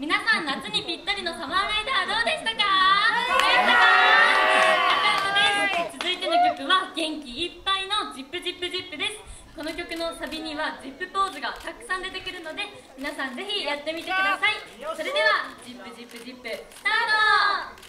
皆さん、夏にぴったりのサマーライダーどうでしたか？続いての曲は元気いっぱいのジップジップジップです。この曲のサビにはジップポーズがたくさん出てくるので、皆さんぜひやってみてください。それではジップジップジップスタート。